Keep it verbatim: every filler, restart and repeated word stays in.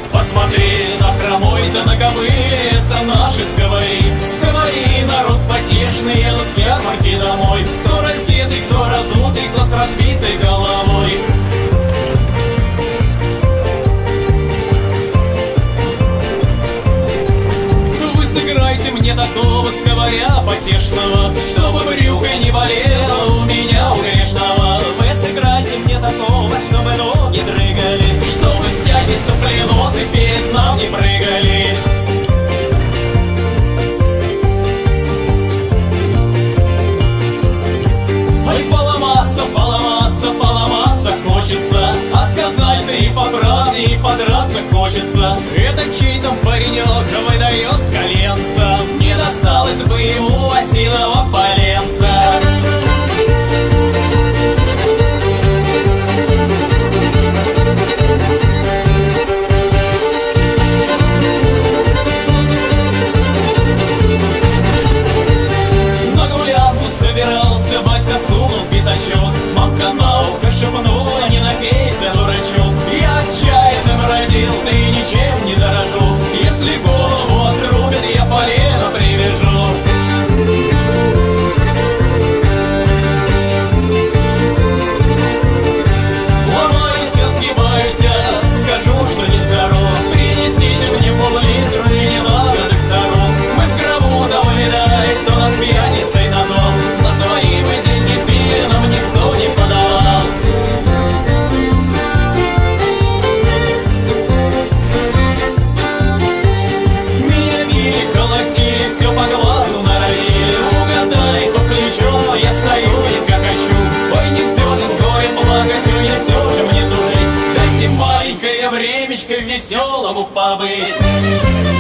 Посмотри на хромой, да на ковы, это наши сковори. Сковори, народ потешный, едут с ярмарки домой. Кто раздетый, кто разутый, кто с разбитой головой. Вы сыграйте мне такого сковаря потешного, чтобы брюкой не болело у меня у грешного. Вы сыграйте мне такого, чтобы ноги дрыгали, чтобы всякие сопленосы перед нам не прыгали. Ой, поломаться, поломаться, поломаться хочется, а сказать-то и по правде, и подраться хочется. Это чей там паренек выдает коленца, не досталось бы ему осиного поленца. Собирался, батька сунул пятачок, мамка на ухо шепнула: не напейся, дурачок. Я отчаянным родился и ничем не дорожу, если голову отрубят, я полено привяжу. Ломаюсь, сгибаюсь, скажу, что нездоров. Принесите мне пол-литра и не надо доктору. Мы в гробу того видали, кто нас пьяницей назвал. Свои мы деньги пили, нам никто не подавал. Меня били, колотили, все по глазу норовили. Угадай по плечу, я стою и как хочу. Ой, не все же с горем плакать, ой, не все же мне тужить. Дайте маленькое времечко веселому побыть.